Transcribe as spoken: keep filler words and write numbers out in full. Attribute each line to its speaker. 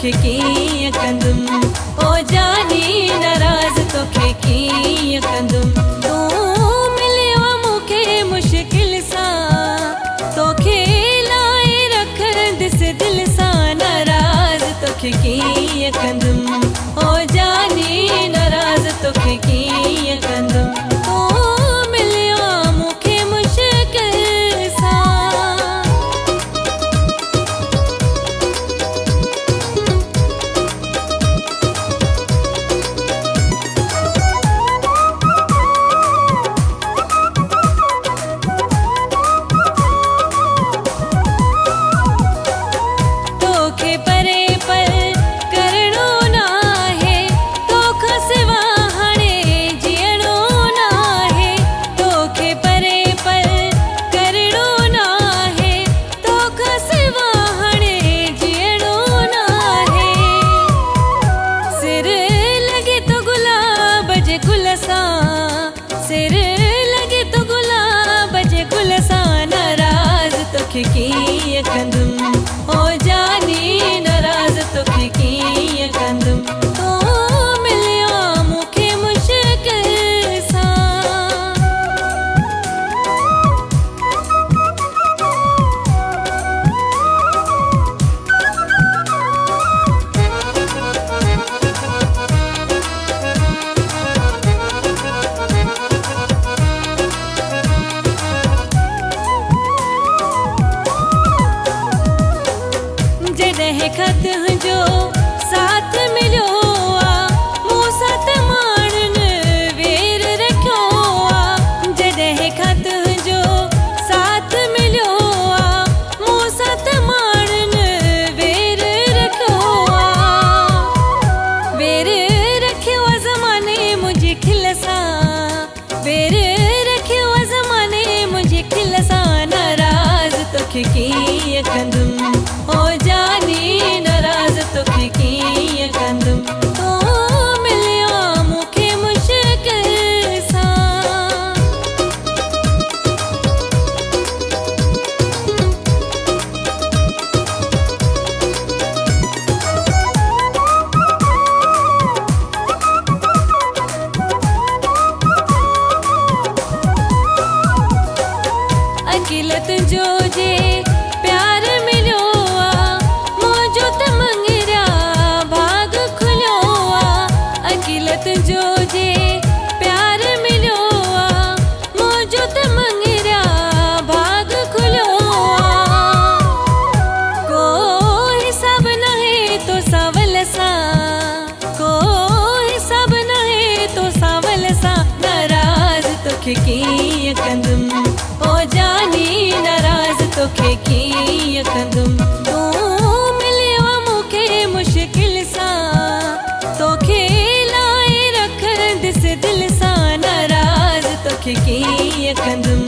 Speaker 1: तोखे कीअं कंदुमि, ओ जानी नाराज़ तोखे कीअं कंदुमि। तूं मिलियो मूंखे मुश्किल सां, तोखे लाइ रखंदसि दिलि सां। नाराज़ तोखे कीअं कंदुमि, ओ जानी नाराज़ तोखे कीअं कंदुमि। तूं मिलियो मूंखे मुश्किल सां। तोखे परे पर करणो नाहे, तोखां सिवा हाणे जीअणो नाहे। तोखे परे पर करणो नाहे, तोखां सिवा हाणे जीअणो नाहे। सिर लॻे तो गुलाब जे गुल सां, सिर लॻे तो गुलाब जे गुल सां। नाराज़ तोखे कीअं कंदुमि, ओ जानी नाराज़ तोखे कीअं कंदुमि। तूं मिलियो मूंखे मुश्किल सां। जॾहिं ख़त जो साथ मिलियो आ, मूं सां त माण्हुनि वेर रखियो आ। जॾहिं ख़त जो साथ मिलियो आ, मूं सां त माण्हुनि वेर रखियो आ। वेर रखियो आ ज़माने मुंहिंजी खिल सां, वेर रखियो आ ज़माने मुंहिंजी खिल सां। नाराज़ तोखे कीअं कंदुमि, ओ जानी नाराज़ तोखे कीअं कंदुमि। तूं मिलियो मूंखे मुश्किल सां। अकिलत जो जे प्यार मिलियो आ, मुंहिंजो त मंगरिया भाग खुलियो आ। अकिलत जो जे प्यार मिलियो आ, मुंहिंजो त मंगरिया भाग खुलियो आ। को हिसाब नाहे तो सावल सां, को हिसाब नाहे तो सावल सां। नाराज़ तोखे कीअं कंदुमि, ओ जानी नाराज़ तोखे कीअं कंदुमि। तूं मिलियो मूंखे मुश्किल सां, तोखे लाइ रखंदसि दिलि सां। नाराज़ तोखे कीअं कंदुमि,